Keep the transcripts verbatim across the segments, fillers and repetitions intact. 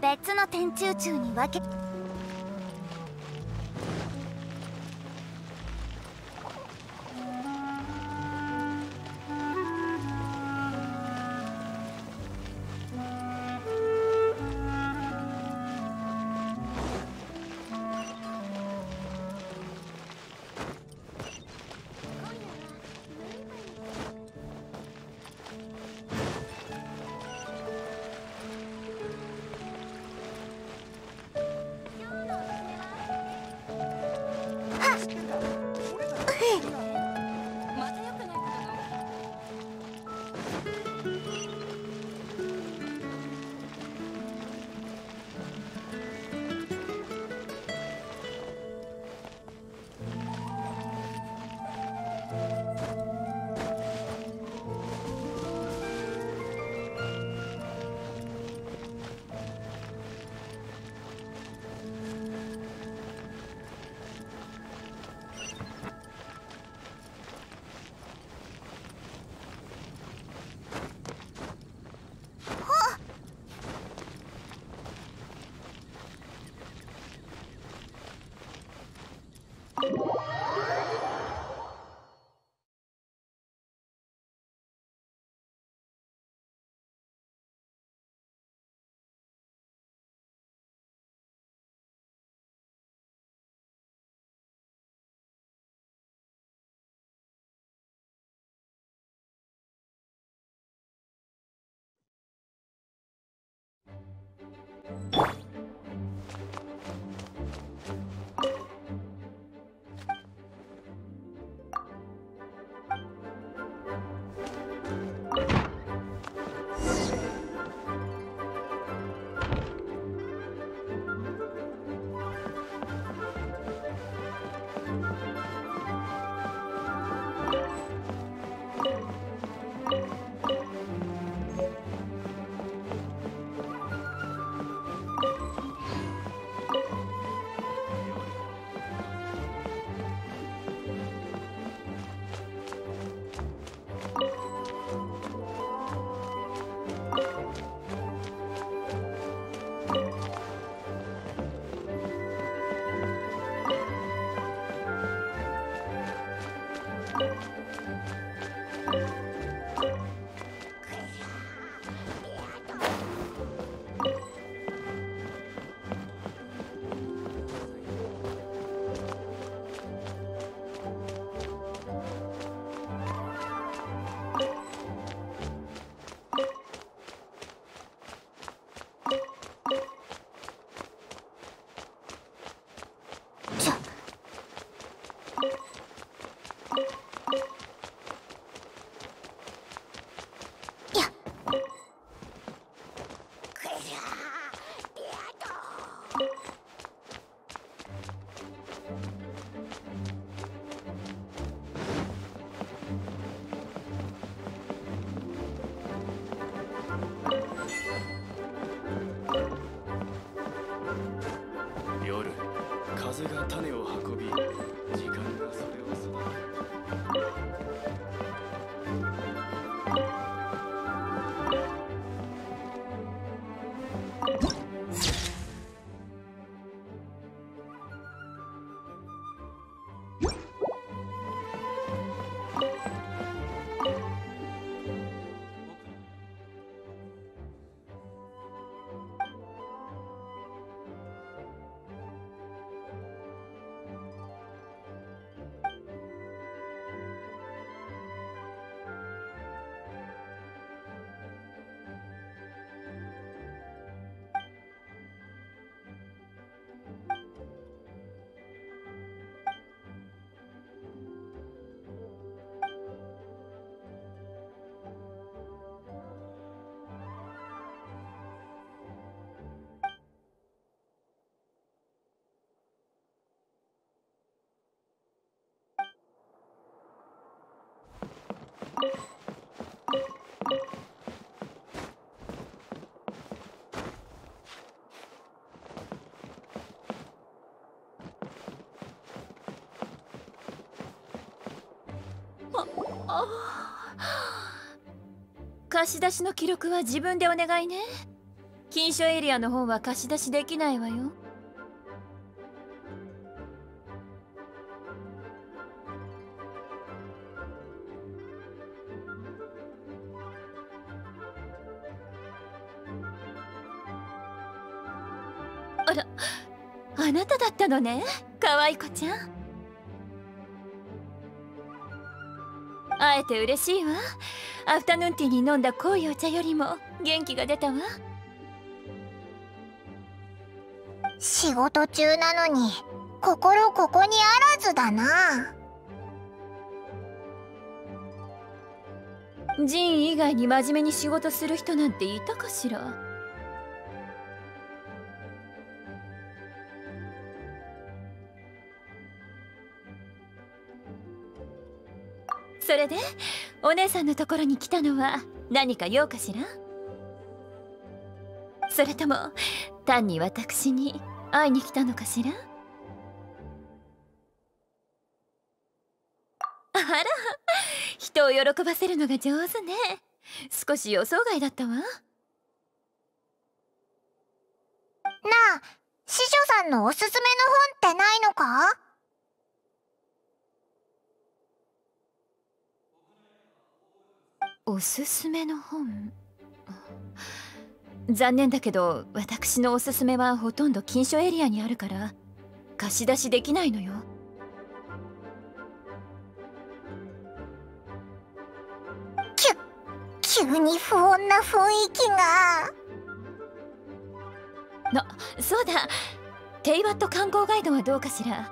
別の天中柱に分け。 風が種を運び、時間がそれを育てる。 貸し出しの記録は自分でお願いね。 禁書エリアの本は貸し出しできないわよ。あら、あなただったのね、可愛い子ちゃん。会えて嬉しいわ。アフタヌーンティーに飲んだ濃いお茶よりも元気が出たわ。 仕事中なのに心ここにあらずだな。 ジン以外に真面目に仕事する人なんていたかしら。それでお姉さんのところに来たのは何か用かしら。それとも単に私に会いに来たのかしら。あら、人を喜ばせるのが上手ね。少し予想外だったわ。なあ、師匠さんのおすすめの本ってないのか？ おすすめの本。残念だけど私のおすすめはほとんど禁書エリアにあるから貸し出しできないのよ。 急に不穏な雰囲気が。 な、そうだ、テイワット観光ガイドはどうかしら。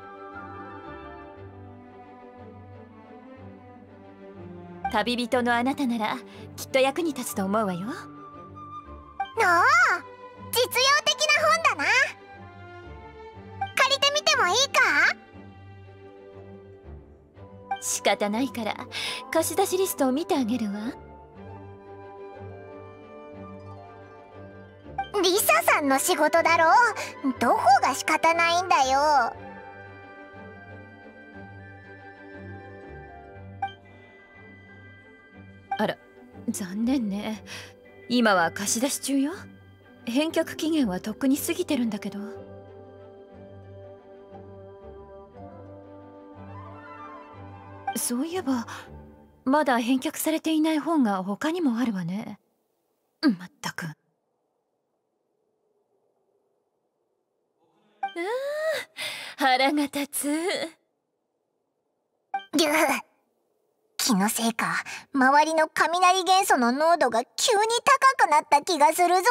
旅人のあなたならきっと役に立つと思うわよ。 なあ、実用的な本だな。借りてみてもいいか？ 仕方ないから貸し出しリストを見てあげるわ。 リサさんの仕事だろ。どこが仕方ないんだよ。 あら、残念ね。今は貸し出し中よ。返却期限はとっくに過ぎてるんだけど。そういえばまだ返却されていない本が他にもあるわね。まったく。ああ、腹が立つ。 りゅう、気のせいか周りの雷元素の濃度が急に高くなった気がするぞ。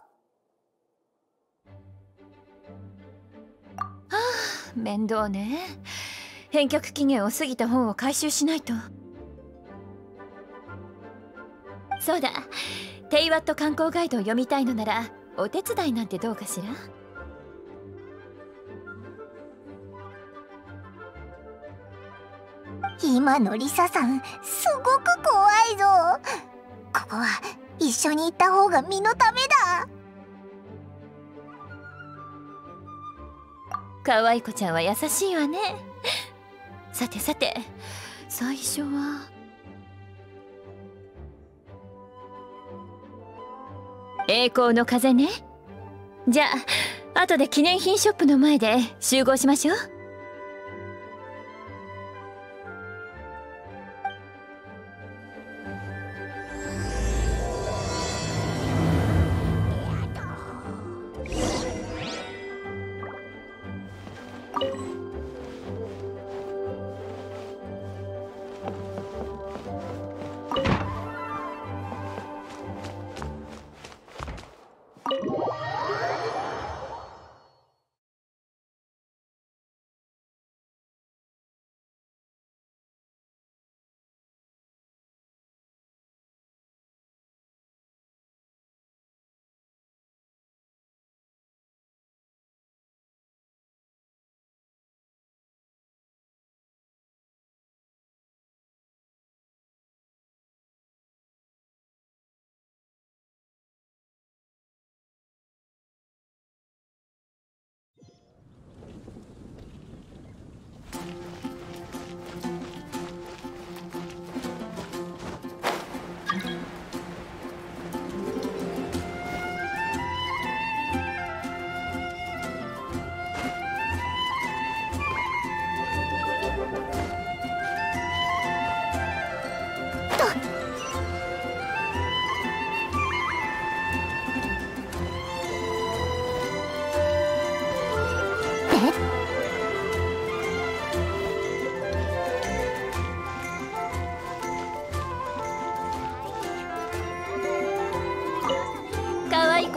はあ、面倒ね。返却期限を過ぎた本を回収しないと。そうだ、テイワット観光ガイドを読みたいのならお手伝いなんてどうかしら。 今のリサさんすごく怖いぞ。ここは一緒に行った方が身のためだ。 可愛い子ちゃんは優しいわね。さてさて、最初は栄光の風ね。じゃあ後で記念品ショップの前で集合しましょう。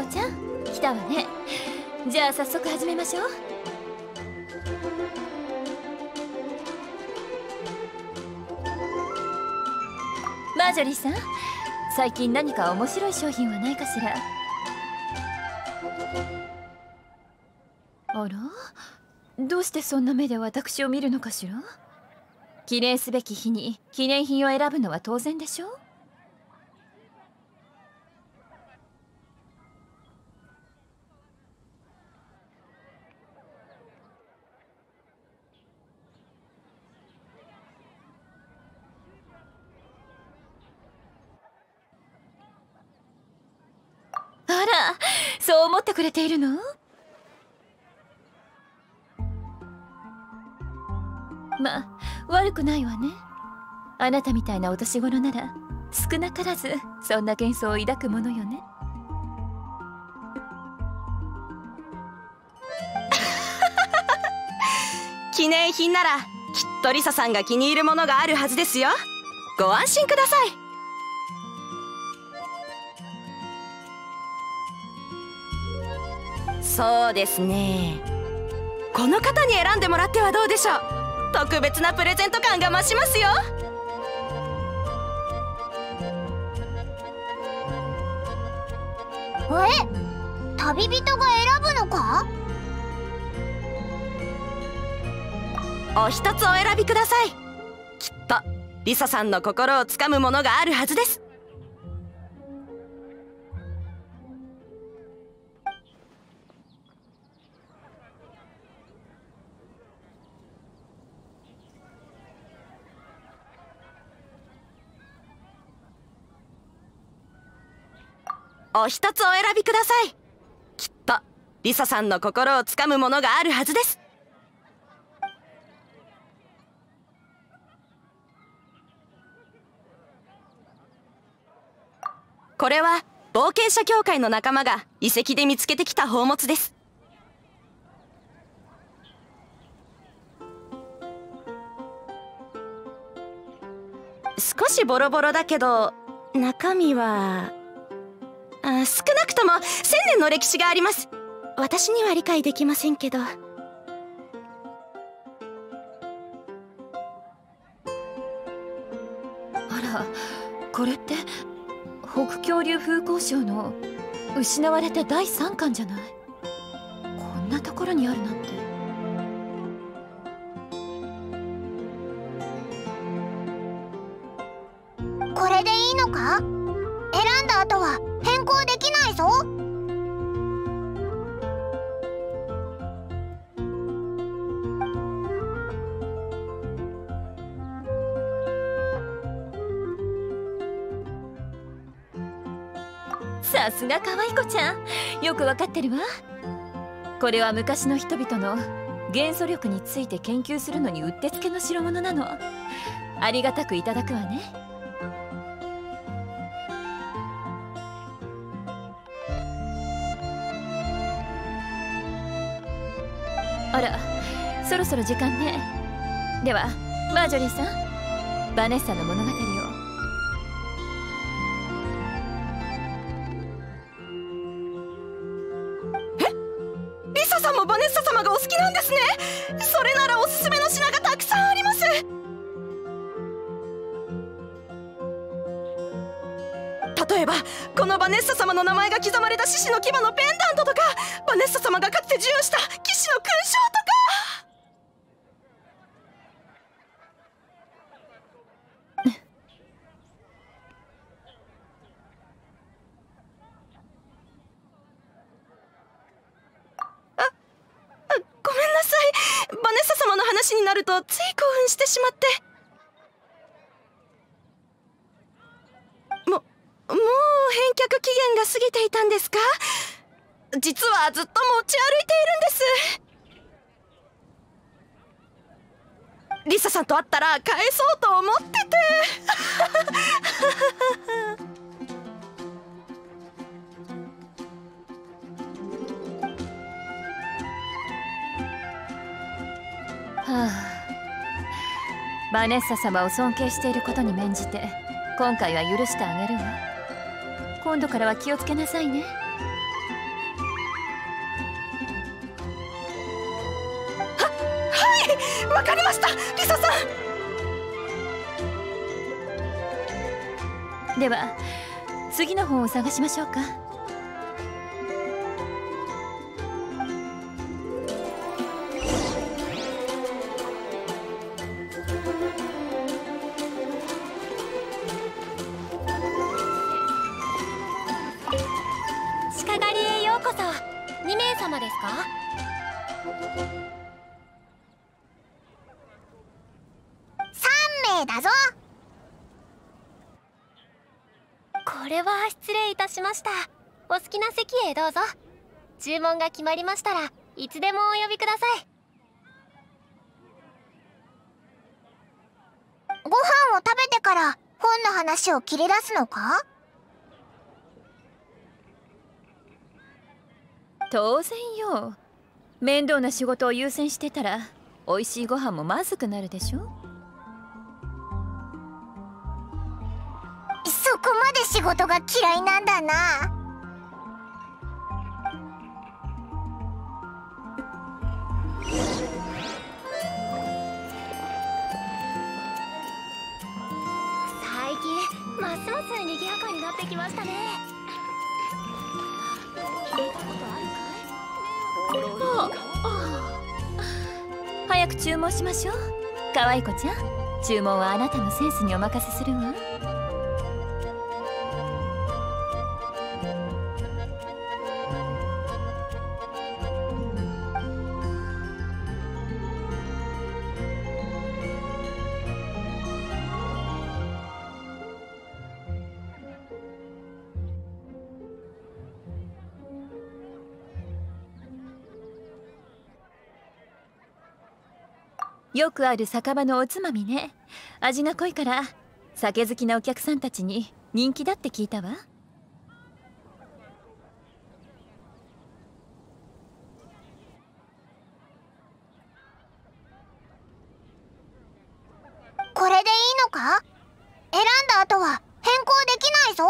ちゃん来たわね。じゃあ早速始めましょう。マージョリーさん、最近何か面白い商品はないかしら。あら、どうしてそんな目で私を見るのかしら。記念すべき日に記念品を選ぶのは当然でしょう。あら、そう思ってくれているの？まあ悪くないわね。あなたみたいなお年頃なら少なからずそんな幻想を抱くものよね。 記念品ならきっとリサさんが気に入るものがあるはずですよ。ご安心ください。そうですね、この方に選んでもらってはどうでしょう。特別なプレゼント感が増しますよ。 え、旅人が選ぶのか？ お一つお選びください。きっとリサさんの心をつかむものがあるはずです。お一つお選びください。きっとリサさんの心をつかむものがあるはずです。これは冒険者協会の仲間が遺跡で見つけてきた宝物です。少しボロボロだけど中身はあ、少なくとも千年の歴史があります。私には理解できませんけど。あら、これって北恐竜風光章の失われただいさんかんじゃない。こんなところにあるなんて。 これでいいのか？選んだ後は変更できないぞ。 さすが可愛い子ちゃん、よくわかってるわ。これは昔の人々の元素力について研究するのにうってつけの代物なの。ありがたくいただくわね。あら、そろそろ時間ね。ではマージョリーさん、バネッサの物語を。 え、リサさんもバネッサ様がお好きなんですね。それならおすすめの品がたくさんあります。例えばこのバネッサ様の名前が刻まれた獅子の牙のペンダントとか、バネッサ様がかつて授与した騎士の勲章とか。あ、あ、ごめんなさい。バネッサ様の話になるとつい興奮してしまって。ももう返却期限が過ぎていたんですか？実はずっと持ち歩いているんです。リサさんと会ったら返そうと思っててはあ、バネッサ様を尊敬していることに免じて今回は許してあげるわ。今度からは気をつけなさいね。 わかりました、リサさん。では次の本を探しましょうか。 鹿狩りへようこそ。にめいさまですか？ さんめいだぞ。 これは失礼いたしました。お好きな席へどうぞ。注文が決まりましたらいつでもお呼びください。 ご飯を食べてから本の話を切り出すのか？ 当然よ。面倒な仕事を優先してたら美味しいご飯もまずくなるでしょ。 そこまで仕事が嫌いなんだな。 最近ますます賑やかになってきましたね。聞いたことあるかい？ ああ、早く注文しましょう。可愛い子ちゃん、注文はあなたのセンスにお任せするわ。よくある酒場のおつまみね。味が濃いから酒好きなお客さんたちに人気だって聞いたわ。 これでいいのか？選んだ後は変更できないぞ。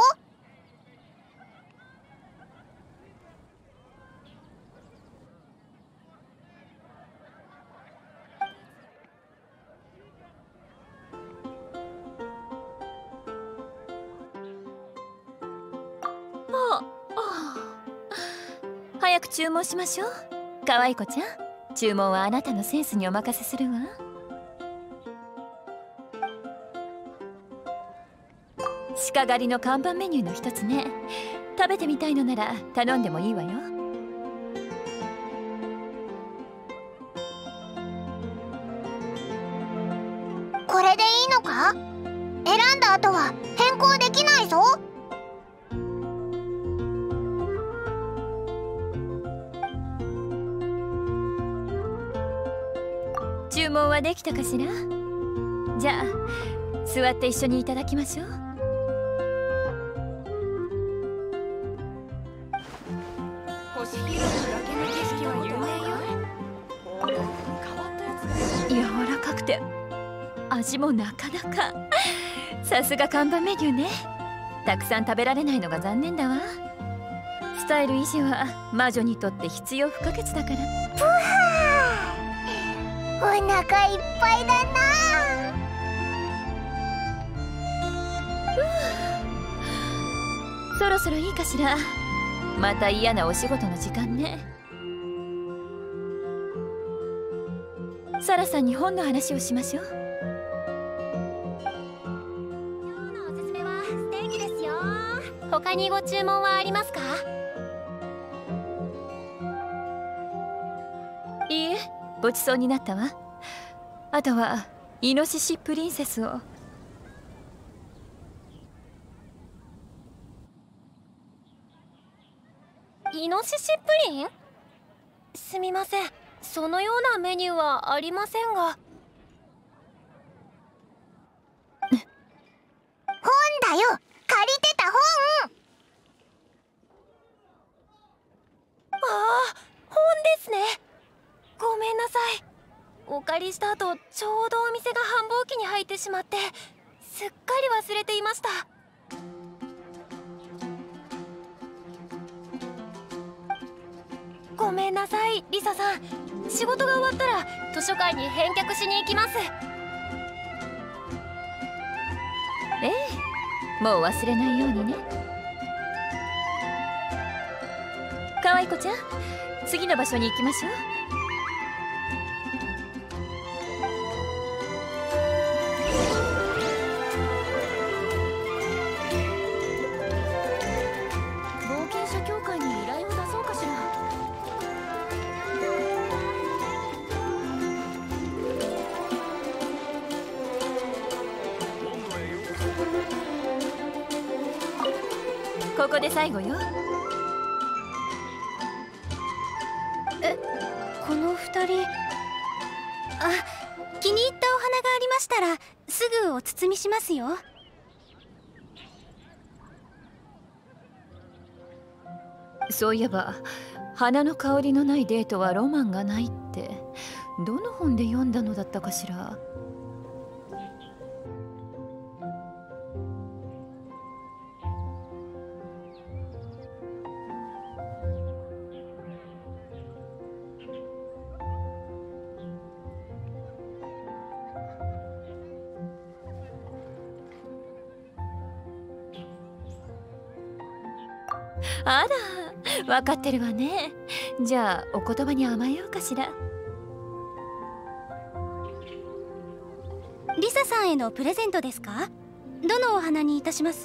早く注文しましょう。可愛い子ちゃん、注文はあなたのセンスにお任せするわ。鹿狩りの看板メニューの一つね。食べてみたいのなら頼んでもいいわよ。 これでいいのか？選んだ後は変更できないぞ。 注文はできたかしら？じゃあ座って一緒にいただきましょう。 星広の崖の景色は有名よ。変わったやつが柔らかくて味もなかなか。さすが看板メニューね。たくさん食べられないのが残念だわ。スタイル維持は魔女にとって必要不可欠だから。 ぷはー、お腹いっぱいだな。 そろそろいいかしら。また嫌なお仕事の時間ね。サラさんに本の話をしましょう。 今日のおすすめはステーキですよ。他にご注文はありますか？ いいえ、ごちそうになったわ。あとはイノシシプリンセスを。 イノシシプリン？すみません、そのようなメニューはありませんが。 本だよ、借りてた本。 ああ、本ですね。ごめんなさい。お借りした後、ちょうどお店が繁忙期に入ってしまってすっかり忘れていました。 ごめんなさいリサさん。仕事が終わったら図書館に返却しに行きます。 ええ、もう忘れないようにね。可愛い子ちゃん、次の場所に行きましょう。 冒険者協会に依頼を出そうかしら。 ここで最後よ。 この二人、あ、気に入ったお花がありましたらすぐお包みしますよ。 そういえば花の香りのないデートはロマンがないってどの本で読んだのだったかしら。あら、分かってるわね。じゃあお言葉に甘えようかしら。 リサさんへのプレゼントですか？どのお花にいたします？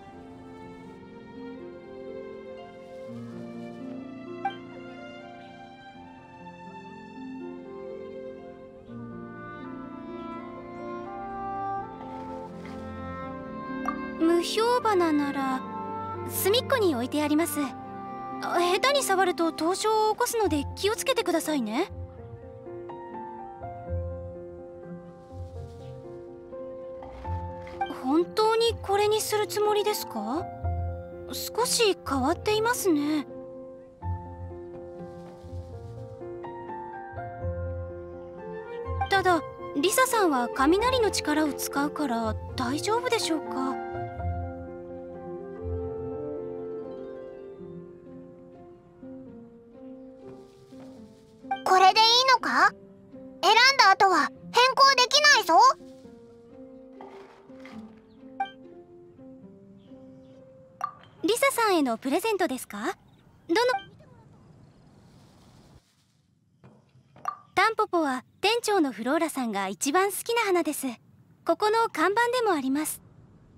無評花なら隅っこに置いてあります。下手に触ると凍傷を起こすので気をつけてくださいね。本当にこれにするつもりですか？少し変わっていますね。ただリサさんは雷の力を使うから大丈夫でしょうか？ これでいいのか？選んだ後は変更できないぞ。 リサさんへのプレゼントですか？どのタンポポは店長のフローラさんが一番好きな花です。ここの看板でもあります。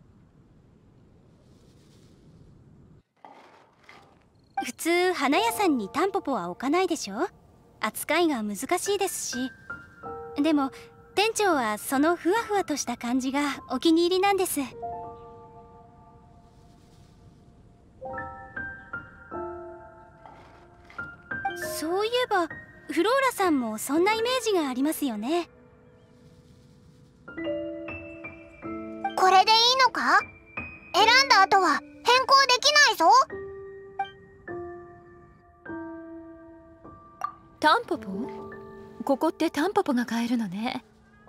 普通花屋さんにタンポポは置かないでしょ。扱いが難しいですし。でも店長はそのふわふわとした感じがお気に入りなんです。そういえばフローラさんもそんなイメージがありますよね。 これでいいのか？選んだ後は変更できないぞ。 タンポポ？ここってタンポポが買えるのね。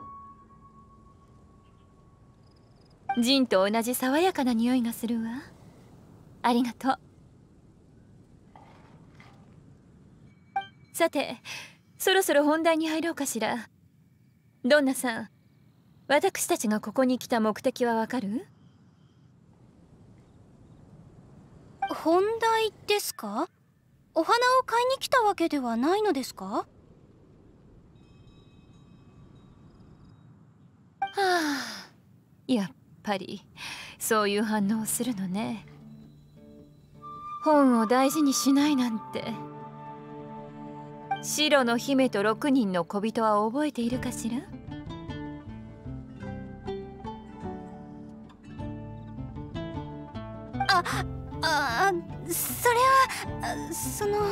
ジンと同じ爽やかな匂いがするわ。ありがとう。さて、そろそろ本題に入ろうかしら。ドンナさん、私たちがここに来た目的はわかる？ 本題ですか？お花を買いに来たわけではないのですか？はあ、やっぱりそういう反応をするのね。本を大事にしないなんて。白の姫とろくにんの小人は覚えているかしら？ あ、あ、それはその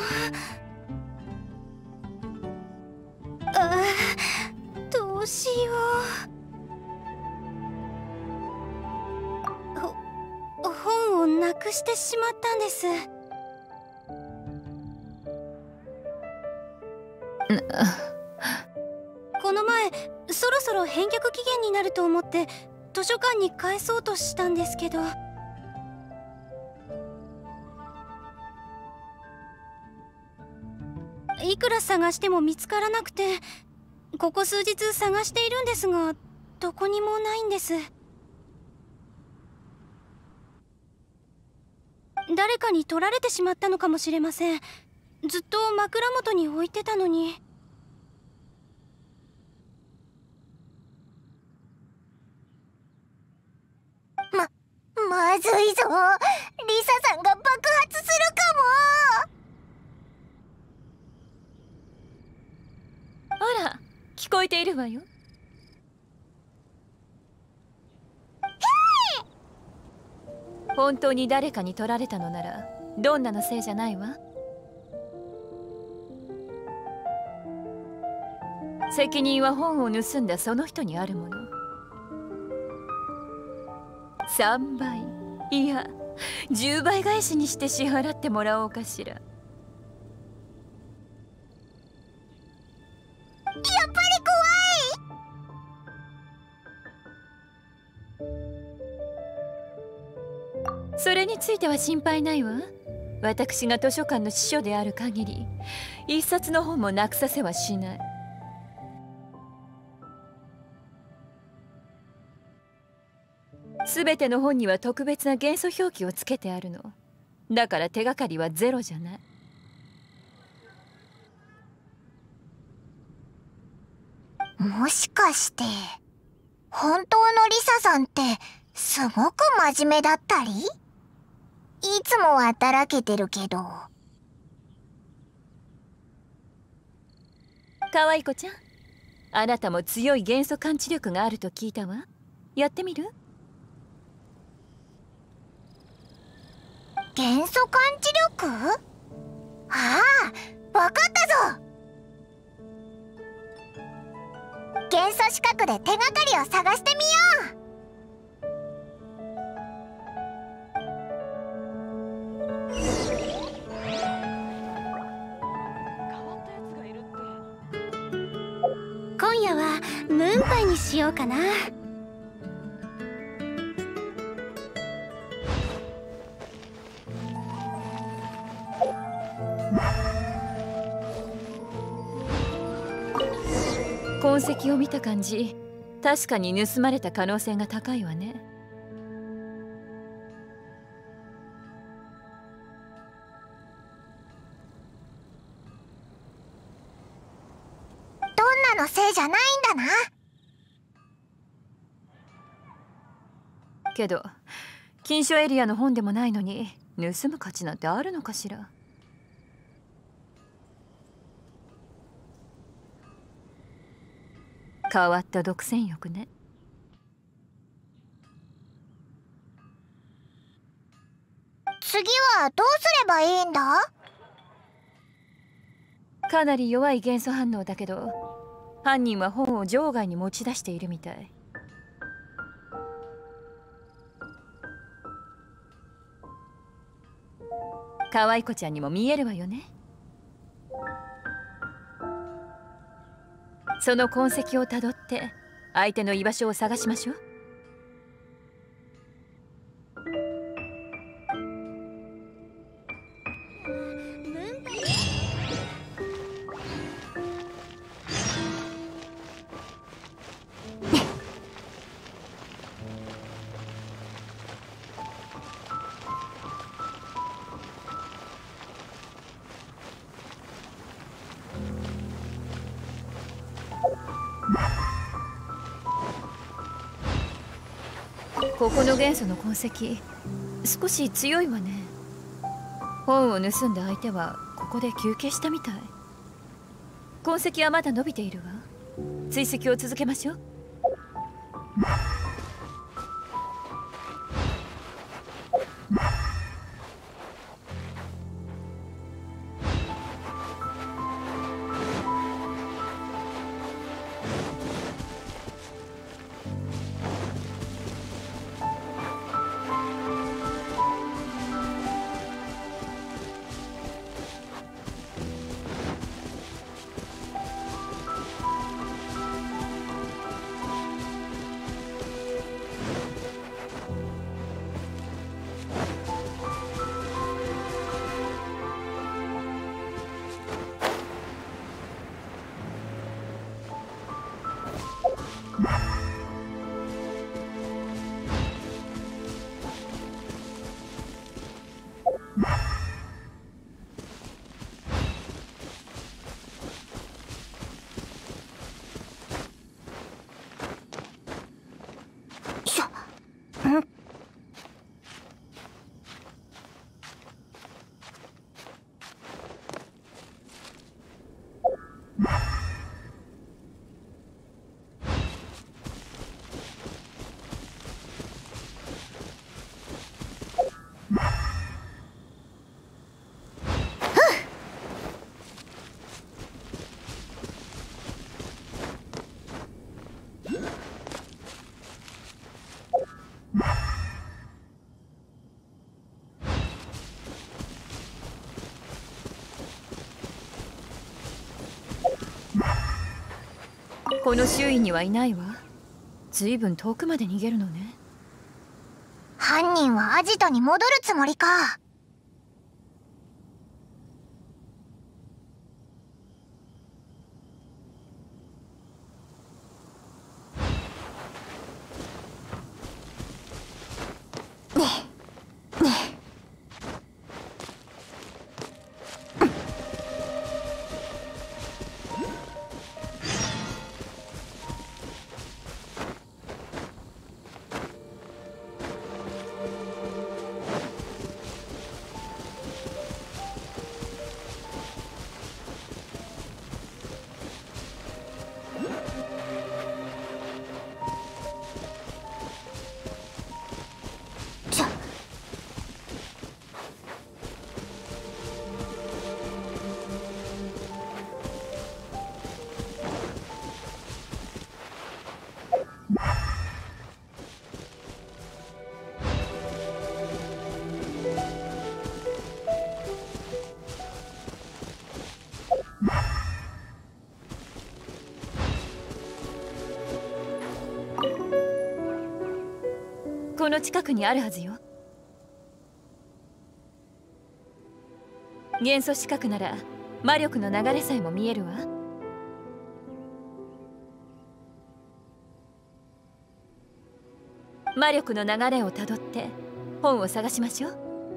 あ、どうしよう。ほ本をなくしてしまったんです。この前そろそろ返却期限になると思って図書館に返そうとしたんですけど。 いくら探しても見つからなくて、ここ数日探しているんですが、どこにもないんです。誰かに取られてしまったのかもしれません。ずっと枕元に置いてたのに。 ま、まずいぞ。リサさんが爆発するかも。 あら、聞こえているわよ。本当に誰かに取られたのならどんなのせいじゃないわ。責任は本を盗んだその人にあるもの。さんばい、いやじゅうばい返しにして支払ってもらおうかしら。やっぱり怖い。それについては心配ないわ。私が図書館の司書である限り一冊の本もなくさせはしない。すべての本には特別な元素表記をつけてあるの。だから手がかりはゼロじゃない。 もしかして本当のリサさんってすごく真面目だったり？いつもはだらけてるけど。 かわい子ちゃん、あなたも強い元素感知力があると聞いたわ。やってみる？ 元素感知力？ああ、わかったぞ。元素視覚で手がかりを探してみよう。 今夜はムーンパイにしようかな。 痕跡を見た感じ、確かに盗まれた可能性が高いわね。 どんなのせいじゃないんだな。 けど禁書エリアの本でもないのに盗む価値なんてあるのかしら。変わった独占欲ね。 次はどうすればいいんだ？ かなり弱い元素反応だけど、犯人は本を場外に持ち出しているみたい。可愛い子ちゃんにも見えるわよね。その痕跡をたどって相手の居場所を探しましょう。ここの元素の痕跡、少し強いわね。本を盗んだ相手はここで休憩したみたい。痕跡はまだ伸びているわ。追跡を続けましょう。 この周囲にはいないわ。ずいぶん遠くまで逃げるのね。 犯人はアジトに戻るつもりか。 この近くにあるはずよ。元素視覚なら魔力の流れさえも見えるわ。魔力の流れをたどって本を探しましょう。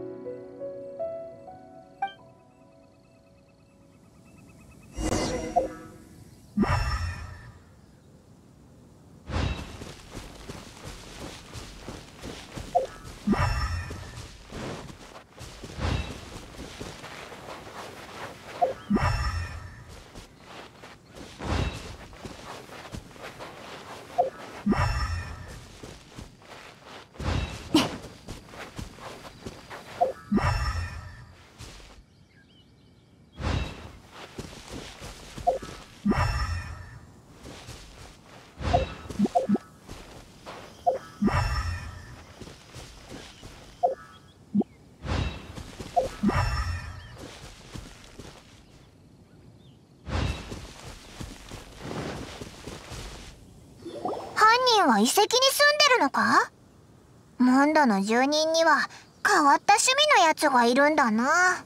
は遺跡に住んでるのか？モンドの住人には変わった趣味のやつがいるんだな。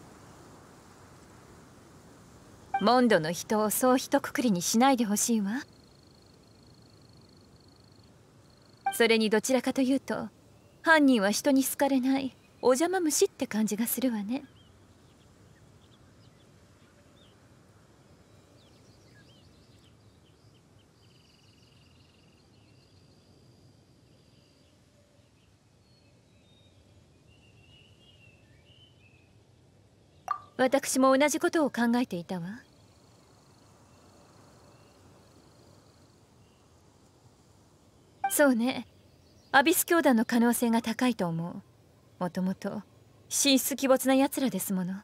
モンドの人をそう一括りにしないでほしいわ。それにどちらかというと犯人は人に好かれないお邪魔虫って感じがするわね。私も同じことを考えていたわ。そうね、アビス教団の可能性が高いと思う。もともと神出鬼没な奴らですもの。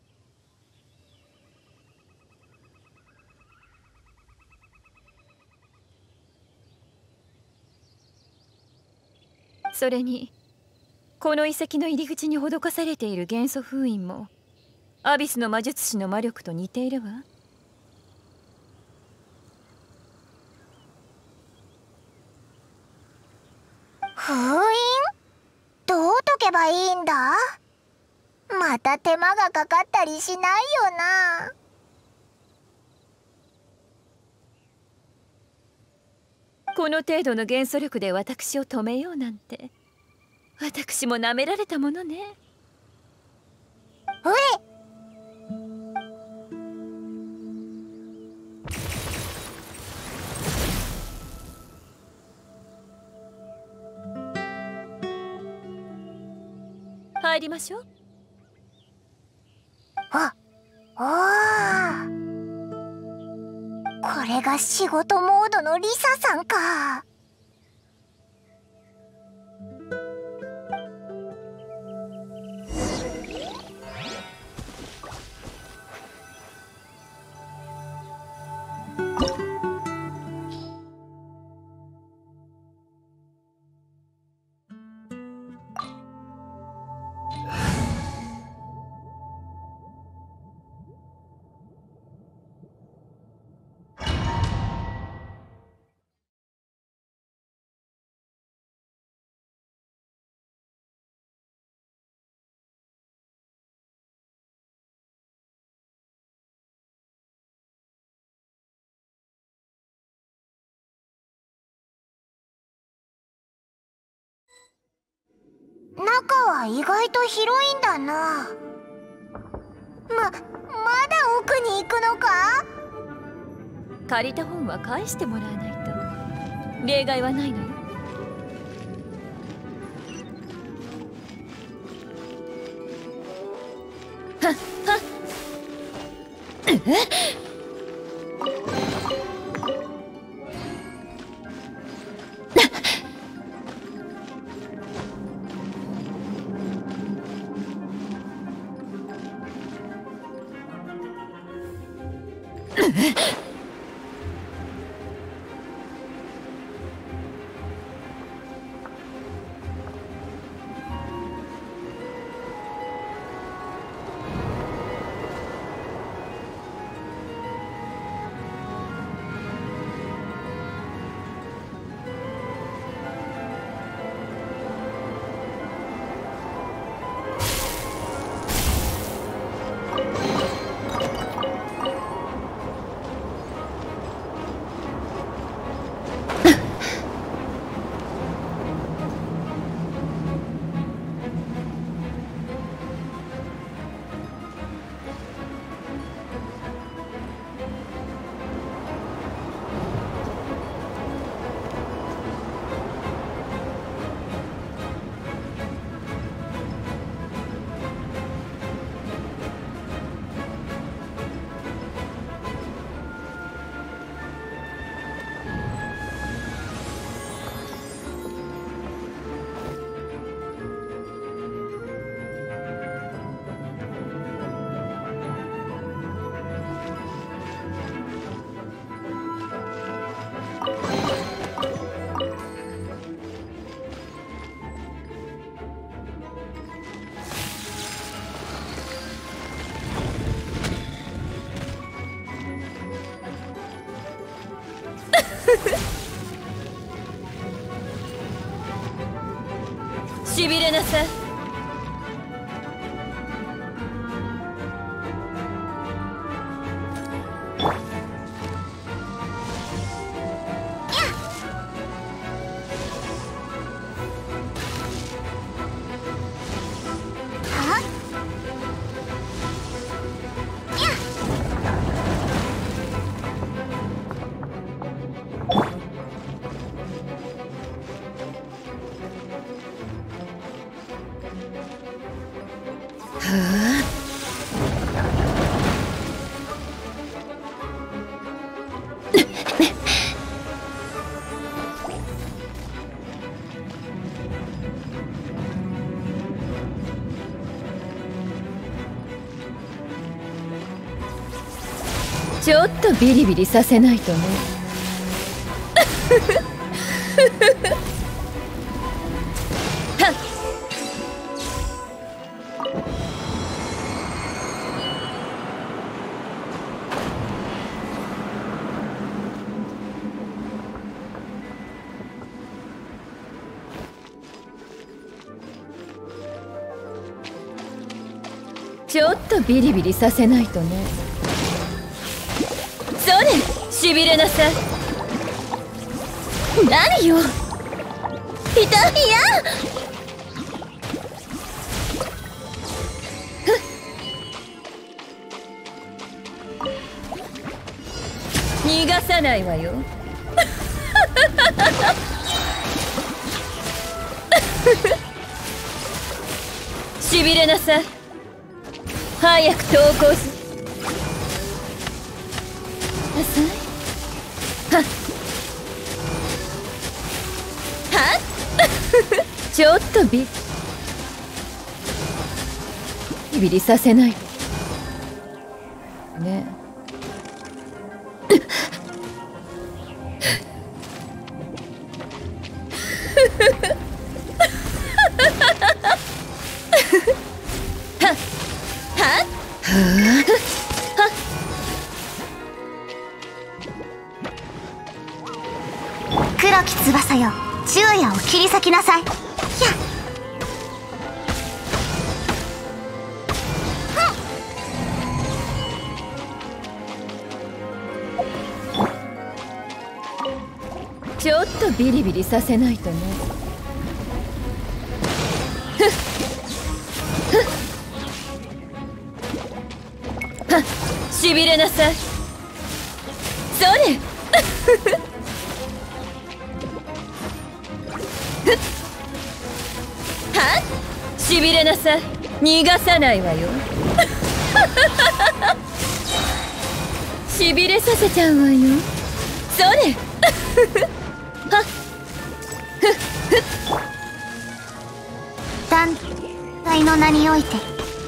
それにこの遺跡の入り口に施されている元素封印もアビスの魔術師の魔力と似ているわ。 封印？どう解けばいいんだ？また手間がかかったりしないよな。 この程度の元素力で私を止めようなんて、私も舐められたものね。 うえ入りましょう。 あ、おー、これが仕事モードのリサさんか。中は意外と広いんだな。ま、まだ奥に行くのか？ 借りた本は返してもらわないと例外はないのよ。はっはっえっしびれなさい。ちょっとビリビリさせないとね。はっちょっとビリビリさせないとね。それ、しびれなさい。 何よ。 痛いや。 逃がさないわよ。しびれなさい。早く投降すなさい。はっはっちょっとビビビりさせないねえ。 黒き翼よ、昼夜を切り裂きなさい。やっちょっとビリビリさせないとね。はっしびれなさい。それはっしびれなさい。逃がさないわよ。しびれさせちゃうわよ。それはっ団体の名において。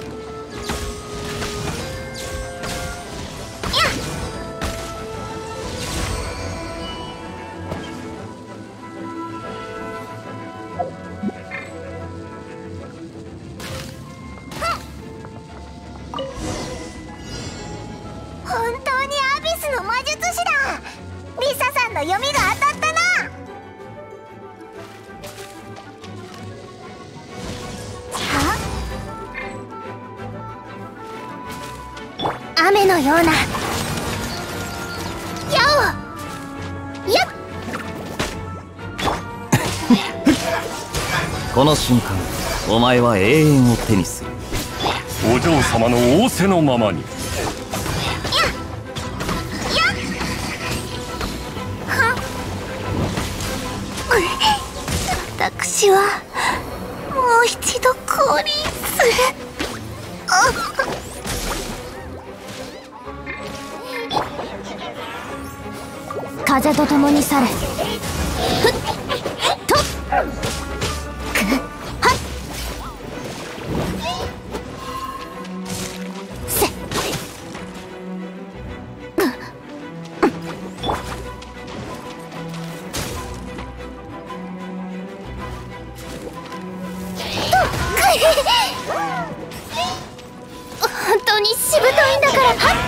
本当にアビスの魔術師だ。リサさんの読みが当たったな。雨のようなやおやっこの瞬間お前は永遠を手にする。 お嬢様の仰せのままに。 私はもう一度降臨する。風と共に去れ。ふっとくはっせ本当にしぶといんだから。はっ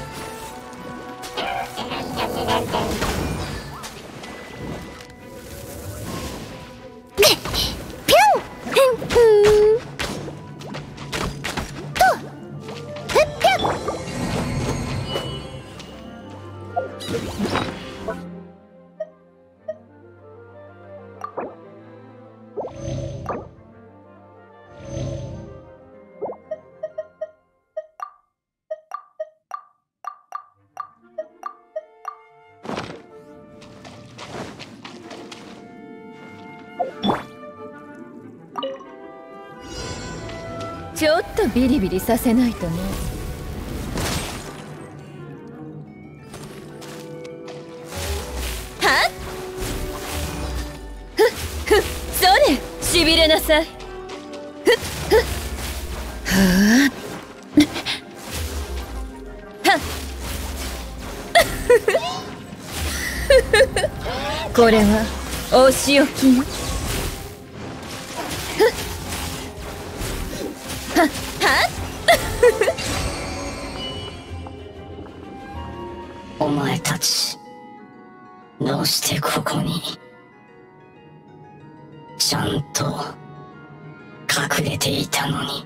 ちょっとビリビリさせないとね。はっふっふっそれしびれなさい。ふっふっはあはっこれはお仕置きよ。はっはっお前たちどうしてここに。ちゃんと隠れていたのに。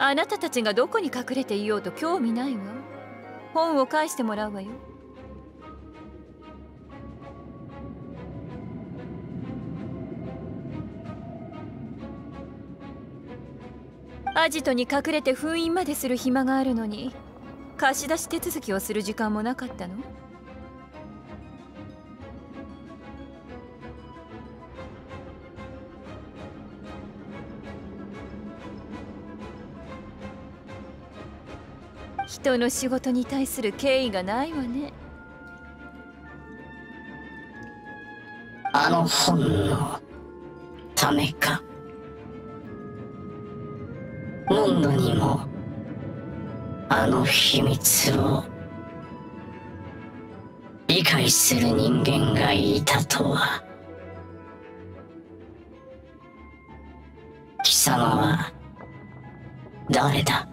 あなたたちがどこに隠れていようと興味ないわ。本を返してもらうわよ。アジトに隠れて封印までする暇があるのに、貸し出し手続きをする時間もなかったの？人の仕事に対する敬意がないわね。 あの本のためか。モンドにもあの秘密を理解する人間がいたとは。貴様は誰だ？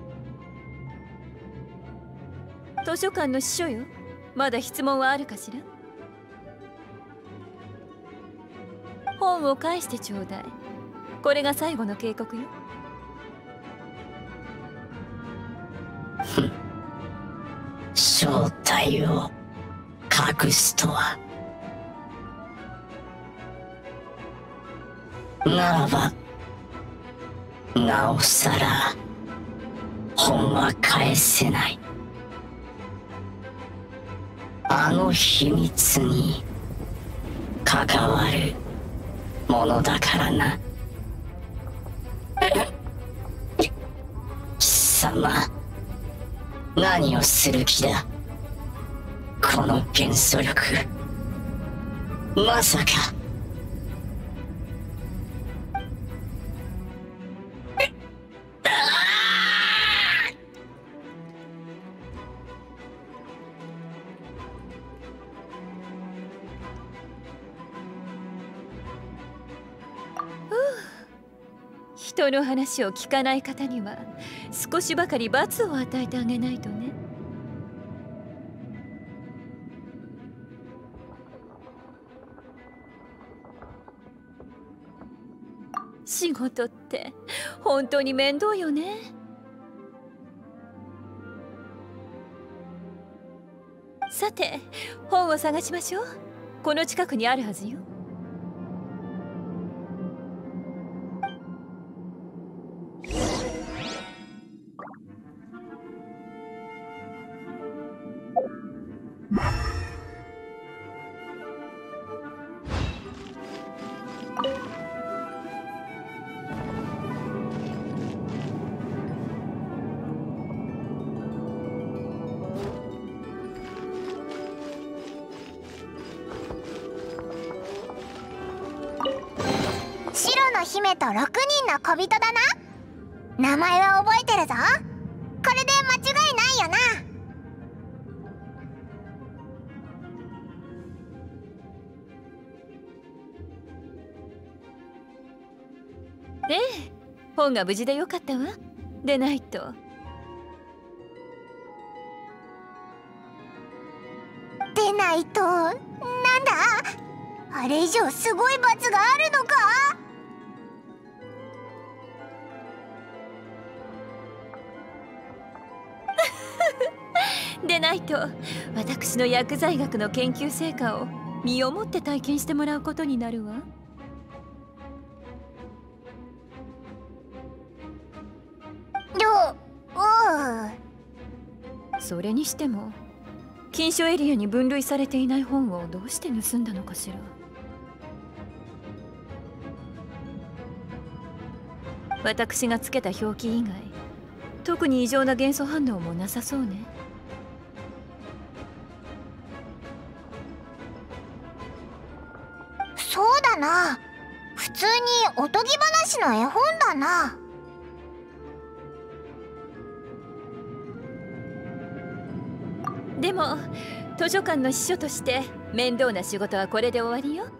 図書館の司書よ。まだ質問はあるかしら？本を返してちょうだい。これが最後の警告よ。 正体を隠すとは。ならばなおさら本は返せない。あの秘密に関わるものだからな。貴様、何をする気だ？この元素力、まさか。 人の話を聞かない方には少しばかり罰を与えてあげないとね。仕事って本当に面倒よね。さて、本を探しましょう。この近くにあるはずよ。 白の姫とろくにんの小人だな。名前は覚えてるぞ。これで間違いないよな。 ええ、本が無事でよかったわ。でないと。 でないとなんだ？あれ以上すごい罰があるのか？ でないと私の薬剤学の研究成果を身をもって体験してもらうことになるわ。 どう？ それにしても禁書エリアに分類されていない本をどうして盗んだのかしら。私がつけた表記以外特に異常な元素反応もなさそうね。 そうだな。普通におとぎ話の絵本だな。 でも図書館の司書として面倒な仕事はこれで終わりよ。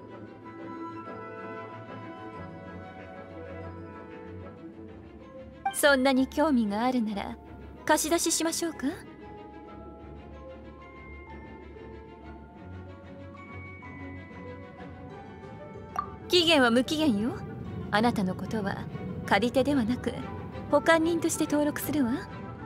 そんなに興味があるなら貸し出ししましょうか。期限は無期限よ。あなたのことは借り手ではなく保管人として登録するわ。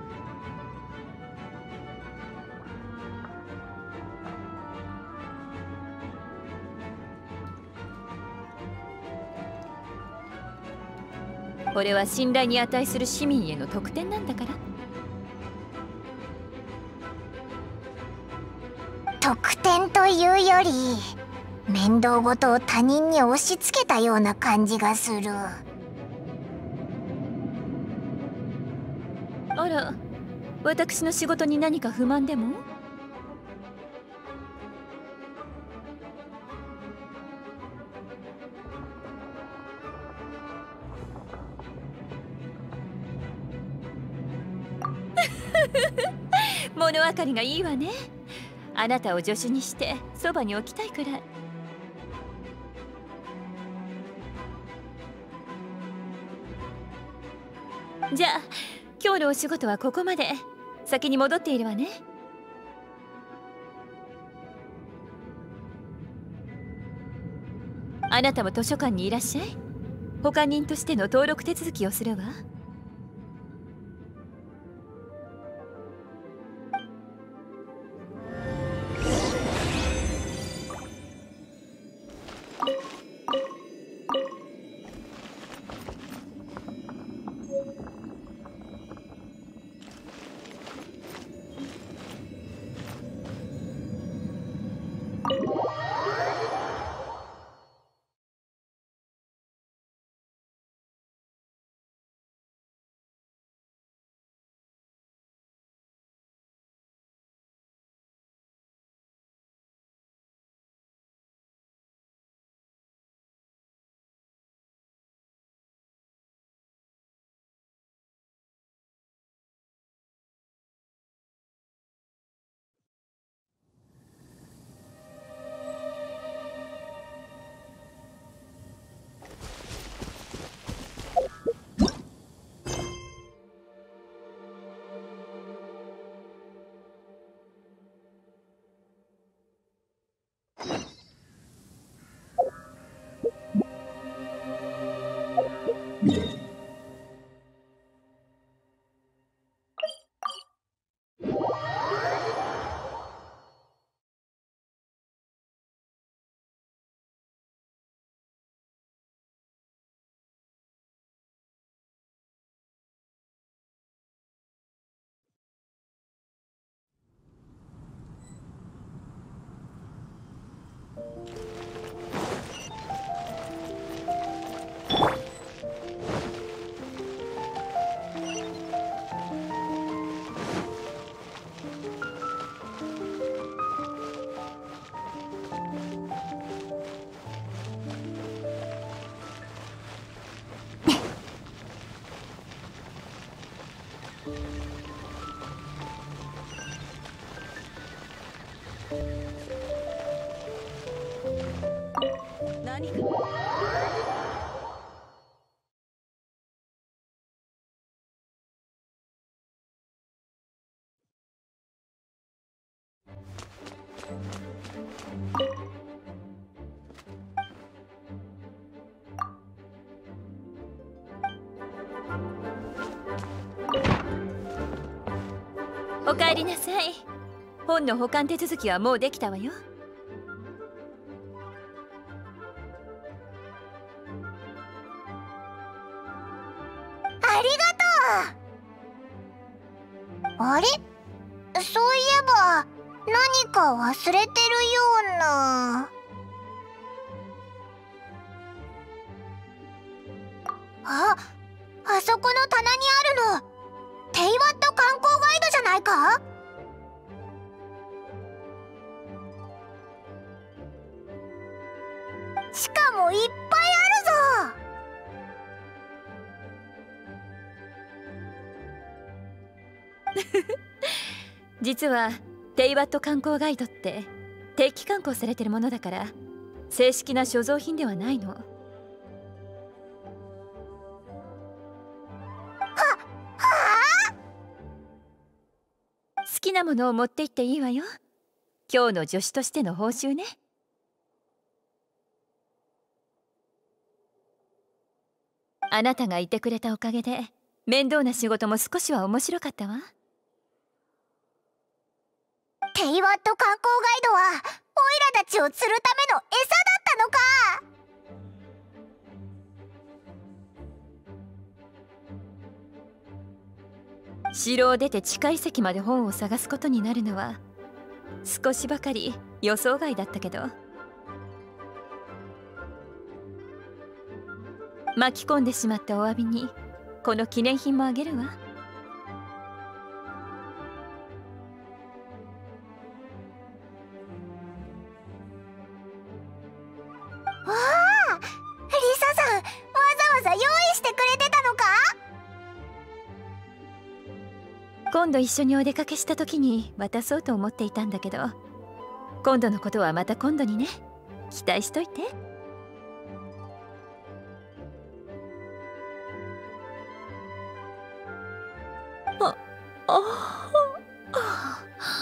これは信頼に値する市民への特典なんだから。 特典というより面倒事を他人に押し付けたような感じがする。 あら、私の仕事に何か不満でも？物分かりがいいわね。あなたを助手にしてそばに置きたいくらい。じゃあ今日のお仕事はここまで。先に戻っているわね。あなたも図書館にいらっしゃい。保管人としての登録手続きをするわ。 何かおかえりなさい。本の保管手続きはもうできたわよ。 ありがとう。あれ、そういえば何か忘れてるような。あ、あそこの棚にあるのテイワット観光ガイドじゃないか？しかもいっぱいあるぞ。 実はテイワット観光ガイドって定期刊行されてるものだから正式な所蔵品ではないの。好きなものを持って行っていいわよ。今日の助手としての報酬ね。あなたがいてくれたおかげで面倒な仕事も少しは面白かったわ。 テイワット観光ガイドはオイラたちを釣るための餌だったのか。 城を出て地下遺跡まで本を探すことになるのは少しばかり予想外だったけど、巻き込んでしまったお詫びにこの記念品もあげるわ。 わあ、リサさんわざわざ用意してくれてたのか。 今度一緒にお出かけした時に渡そうと思っていたんだけど、今度のことはまた今度にね。期待しといて。あ、あ、あ、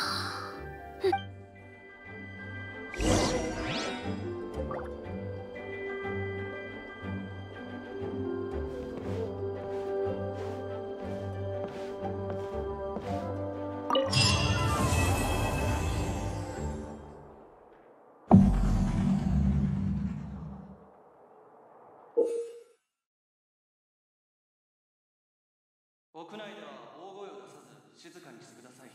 屋内では大声を出さず静かにしてください。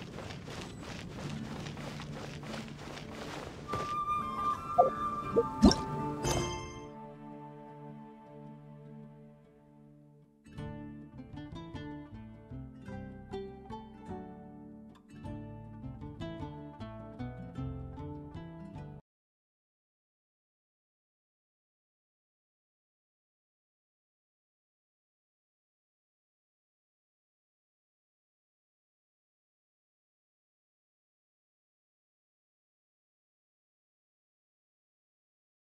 う